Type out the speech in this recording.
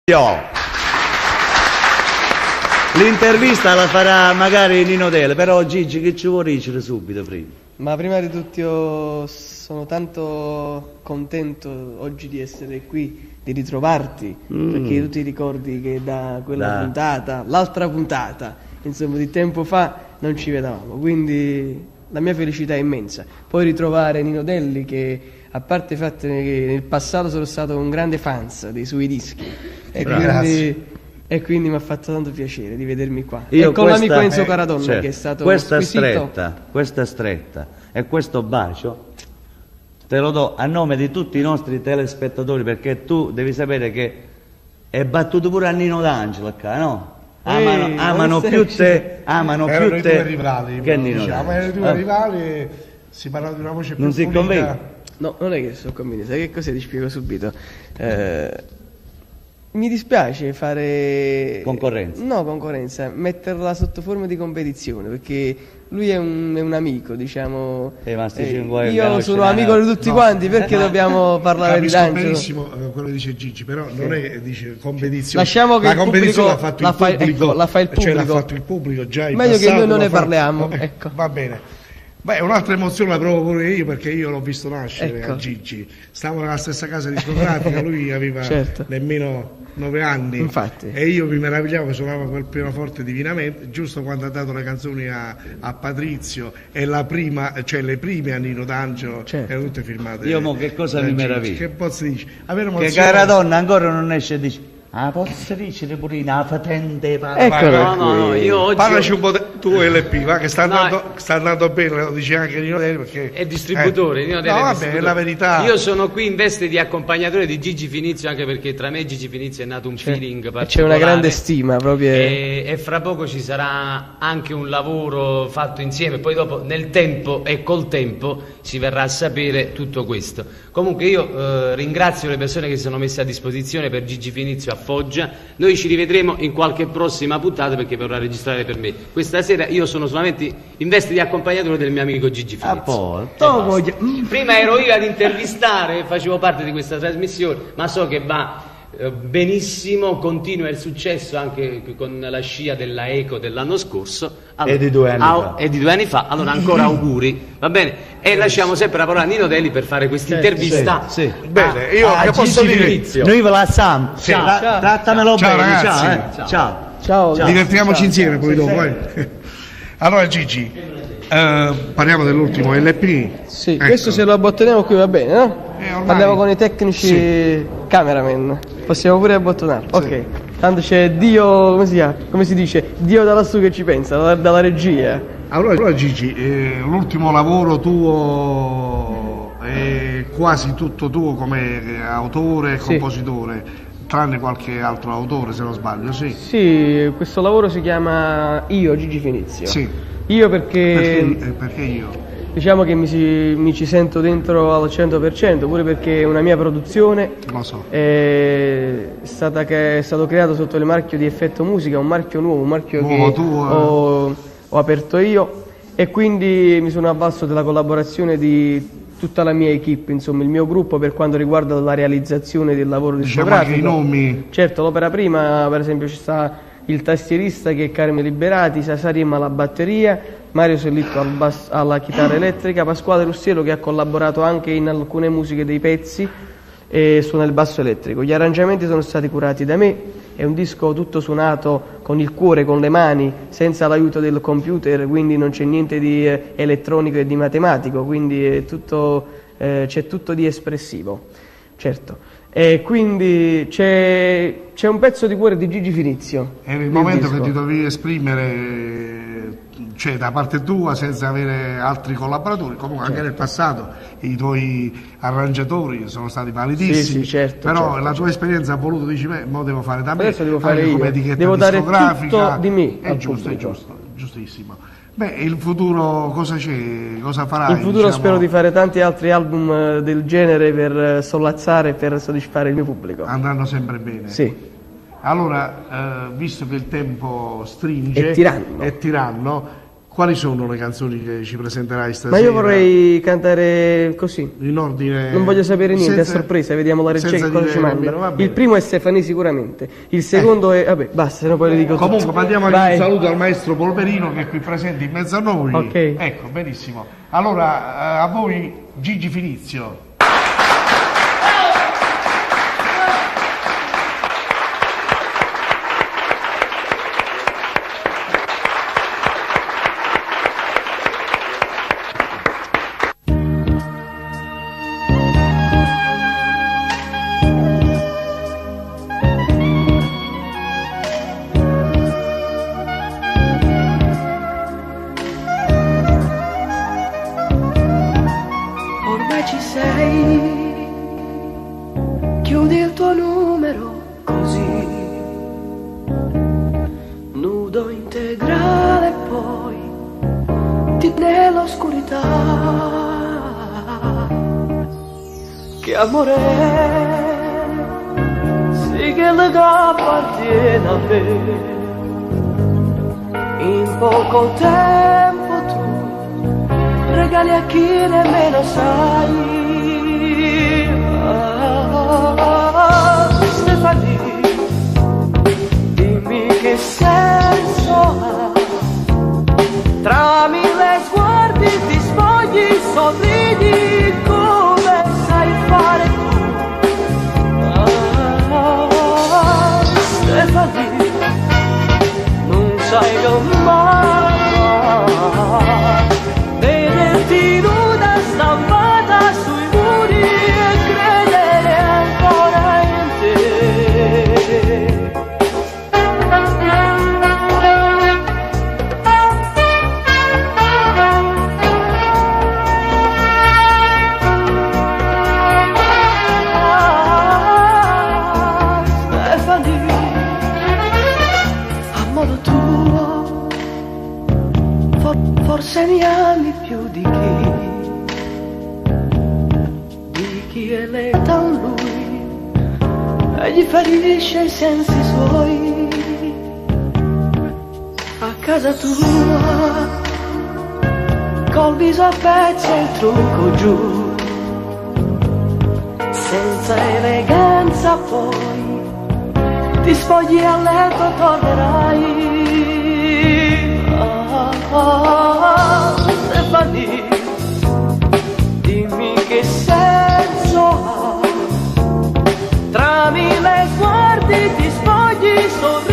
L'intervista la farà magari Nino Delle, però Gigi che ci vuoi dicere subito prima? Ma prima di tutto io sono tanto contento oggi di essere qui, di ritrovarti, perché tu ti ricordi che da quella puntata, l'altra puntata, insomma di tempo fa, non ci vedevamo, quindi la mia felicità è immensa. Poi ritrovare Nino Delli che, a parte il fatto che nel passato sono stato un grande fans dei suoi dischi e quindi mi ha fatto tanto piacere di vedermi qua. E con l'amico Enzo Caradonna che è stato squisito. Questa stretta e questo bacio te lo do a nome di tutti i nostri telespettatori, perché tu devi sapere che è battuto pure a Nino D'Angelo qua, no? Amano più te che Nino D'Angelo. Erano i due rivali, si parla di una voce più non si convince? No, non è che sono convinto, sai che cos'è? Ti spiego subito. Mi dispiace fare concorrenza. No, concorrenza, metterla sotto forma di competizione, perché lui è un amico, diciamo. Io sono amico di tutti quanti, perché dobbiamo parlare di D'Angelo? Benissimo quello che dice Gigi, però non è dice competizione. Lasciamo che la competizione l'ha fatto il pubblico, ecco, la fa il pubblico. Cioè l'ha fatto il pubblico già in meglio passato, che noi non ne parliamo, ecco. Va bene. Beh, un'altra emozione la provo pure io, perché io l'ho visto nascere a Gigi. Stavo nella stessa casa discografica, lui aveva nemmeno 9 anni. Infatti. E io mi meravigliavo che suonava quel pianoforte divinamente, giusto quando ha dato le canzoni a Patrizio e la prima, cioè le prime a Nino D'Angelo, erano tutte firmate. Io mo che cosa mi meraviglio? Che posso dire? Che Caradonna ancora non esce e dice: ah, posso dicere pure una patente? No, io oggi parlaci un po' tu LP, va, che sta andando bene, lo dice anche Nino Delli, perché è distributore. Nino Delli no, vabbè, è la verità. Io sono qui in veste di accompagnatore di Gigi Finizio, anche perché tra me e Gigi Finizio è nato un feeling particolare. C'è una grande stima proprio. E fra poco ci sarà anche un lavoro fatto insieme, poi dopo nel tempo e col tempo si verrà a sapere tutto questo. Comunque io ringrazio le persone che si sono messe a disposizione per Gigi Finizio a Foggia. Noi ci rivedremo in qualche prossima puntata, perché vorrà registrare per me. Questa sera io sono solamente in veste di accompagnatore del mio amico Gigi Finizio. Prima ero io ad intervistare, facevo parte di questa trasmissione, ma so che va benissimo, continua il successo anche con la scia della Eco dell'anno scorso. Allora, e di 2 anni fa. Allora ancora auguri, va bene? E lasciamo sempre la parola a Nino Delli per fare questa intervista. Bene, io che posso dire? Noi ve la siamo. Trattamelo bene, ragazzi. Ciao. Divertiamoci insieme poi dopo. Allora Gigi, parliamo dell'ultimo LP. Sì, ecco. Questo se lo abbottoniamo qui va bene, no? Parliamo con i tecnici cameraman. Possiamo pure abbottonarlo. Ok. Tanto c'è Dio, come si dice? Dio da lassù che ci pensa, dalla regia. Allora Gigi, l'ultimo lavoro tuo è quasi tutto tuo come autore e compositore, tranne qualche altro autore se non sbaglio, sì? Sì, questo lavoro si chiama Io, Gigi Finizio. Sì. Io perché io? Diciamo che mi ci sento dentro al 100%, pure perché una mia produzione lo so. è stato creato sotto il marchio di Effetto Musica, un marchio nuovo, un marchio che ho aperto io, e quindi mi sono avvalso della collaborazione di tutta la mia equipe, insomma il mio gruppo, per quanto riguarda la realizzazione del lavoro discografico. Diciamo anche i nomi. Certo, l'opera prima, per esempio, ci sta il tastierista che è Carme Liberati, Sasarim alla batteria, Mario Sellitto alla chitarra elettrica, Pasquale Russiero che ha collaborato anche in alcune musiche dei pezzi e suona il basso elettrico. Gli arrangiamenti sono stati curati da me, è un disco tutto suonato con il cuore, con le mani, senza l'aiuto del computer, quindi non c'è niente di elettronico e di matematico, quindi è c'è tutto di espressivo, certo. E quindi c'è un pezzo di cuore di Gigi Finizio. È il momento che ti dovevi esprimere, cioè da parte tua, senza avere altri collaboratori. Comunque anche nel passato i tuoi arrangiatori sono stati validissimi, però la tua esperienza ha voluto, dici, mo devo fare da me, adesso devo fare io, come etichetta devo dare discografica, tutto di me. È giusto, giustissimo. Beh, il futuro cosa c'è? Cosa farai? In futuro spero di fare tanti altri album del genere per sollazzare e per soddisfare il mio pubblico. Andranno sempre bene? Sì. Allora, visto che il tempo stringe, è tiranno, Quali sono le canzoni che ci presenterai stasera? Ma io vorrei cantare così. In ordine... Non voglio sapere niente, senza, a sorpresa, vediamo la regia che cosa ci manda. Bambino, il primo è Stefani sicuramente, il secondo è... Vabbè, basta, se no poi le dico comunque tutto. mandiamo anche un saluto al maestro Polverino che è qui presente in mezzo a noi. Ok. Ecco, benissimo. Allora, a voi Gigi Finizio. Ci sei, chiudi il tuo numero così, nudo integrale poi, ti nell'oscurità, che amore è, sì che legame appartiene a me, in poco tempo tu regali a chi nemmeno sai. Stefani, dimmi che senso ha, tra mille sguardi ti spogli, sorridi come sai fare tu. Stefani, non sai mai vederti nuda stampata sui muri e credere ancora in te. Stefani, a modo tuo, forse mi ami più di chi eletta un lui e gli ferisce i sensi suoi. A casa tua, col viso a pezzi e il trucco giù, senza eleganza poi, ti spogli a letto, tornerai. Stefani, dimmi che senso ha, tra mille sguardi ti spogli solo